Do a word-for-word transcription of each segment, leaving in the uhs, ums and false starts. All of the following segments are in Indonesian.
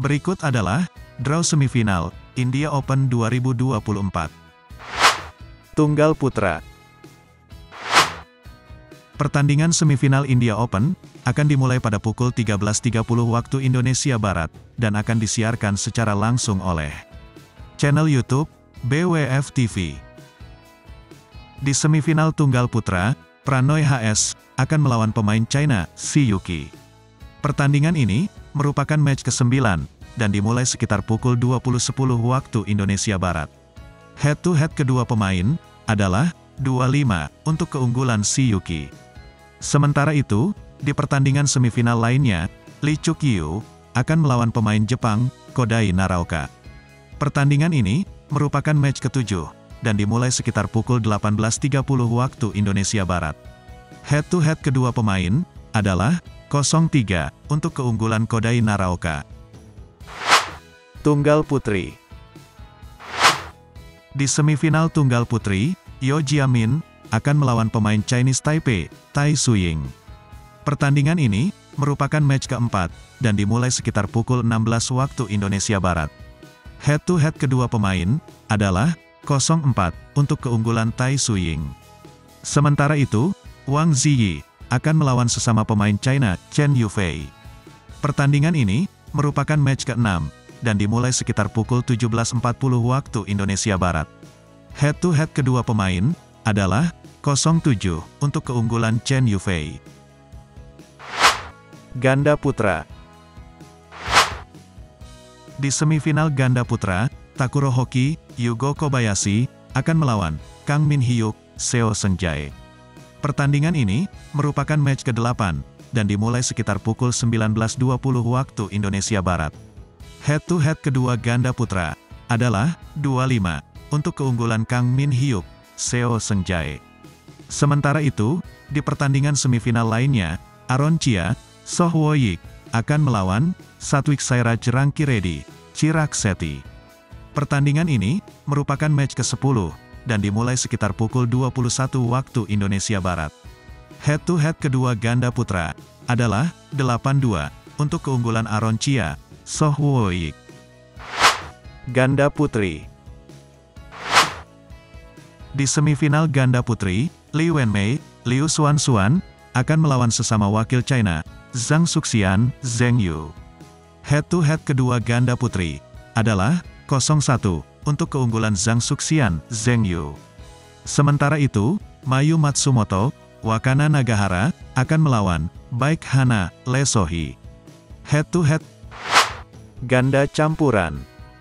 Berikut adalah draw semifinal India Open dua ribu dua puluh empat. Tunggal putra. Pertandingan semifinal India Open akan dimulai pada pukul tiga belas tiga puluh waktu Indonesia Barat dan akan disiarkan secara langsung oleh channel YouTube B W F T V. Di semifinal tunggal putra, Pranoy H S akan melawan pemain China, Si Yuqi. Pertandingan ini merupakan match kesembilan dan dimulai sekitar pukul dua puluh sepuluh waktu Indonesia Barat. Head-to-head kedua pemain adalah dua lima untuk keunggulan Si Yuqi. Sementara itu, di pertandingan semifinal lainnya, Lee Chuk-yu akan melawan pemain Jepang, Kodai Naraoka. Pertandingan ini merupakan match ketujuh dan dimulai sekitar pukul delapan belas tiga puluh waktu Indonesia Barat. Head-to-head kedua pemain adalah nol tiga untuk keunggulan Kodai Naraoka. Tunggal putri. Di semifinal tunggal putri, Yeo Jia-min akan melawan pemain Chinese Taipei, Tai Tzu-ying. Pertandingan ini merupakan match keempat dan dimulai sekitar pukul enam belas waktu Indonesia Barat. Head-to-head kedua pemain adalah nol empat untuk keunggulan Tai Tzu-ying. Sementara itu, Wang Ziyi akan melawan sesama pemain China, Chen Yufei. Pertandingan ini merupakan match keenam dan dimulai sekitar pukul tujuh belas empat puluh waktu Indonesia Barat. Head-to-head kedua pemain adalah nol tujuh untuk keunggulan Chen Yufei. Ganda putra. Di semifinal ganda putra, Takuro Hoki, Yugo Kobayashi akan melawan Kang Min Hyuk, Seo Seung-jae. Pertandingan ini merupakan match kedelapan dan dimulai sekitar pukul sembilan belas dua puluh waktu Indonesia Barat. Head-to-head kedua ganda putra adalah dua lima untuk keunggulan Kang Min Hyuk, Seo Seung-jae. Sementara itu, di pertandingan semifinal lainnya, Aaron Chia, Soh Wo-yik akan melawan Satwik Sairaj Rankireddy, Chirag Shetty. Pertandingan ini merupakan match kesepuluh dan dimulai sekitar pukul dua puluh satu waktu Indonesia Barat. Head-to-head kedua ganda putra adalah delapan dua untuk keunggulan Aaron Chia, Soh Wo-yik. Ganda putri. Di semifinal ganda putri, Li Wenmei, Liu Xuanxuan akan melawan sesama wakil China, Zhang Xuxian, Zheng Yu. Head-to-head kedua ganda putri adalah nol satu untuk keunggulan Zhang Xuxian, Zheng Yu. Sementara itu, Mayu Matsumoto, Wakana Nagahara akan melawan Baek Hana, Lee So-hee. Head-to-head ganda campuran.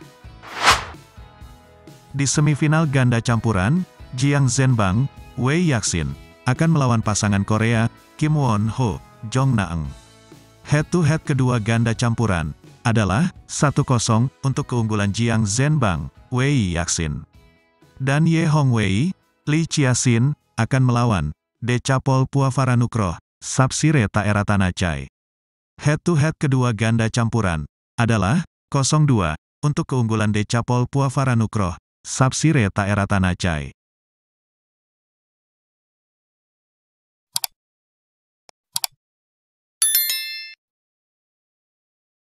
Di semifinal ganda campuran, Jiang Zhenbang, Wei Yaxin akan melawan pasangan Korea, Kim Won-ho, Jong Na-eung. Head-to-head kedua ganda campuran adalah satu kosong untuk keunggulan Jiang Zhenbang, Wei Yaxin. Dan Ye Hongwei, Lee Chia-sin akan melawan Decapol Puavaranukroh, Sapsire Taeratanachai. Head-to-head kedua ganda campuran adalah nol dua untuk keunggulan Decapol Puavaranukroh, Sapsire Taeratanachai.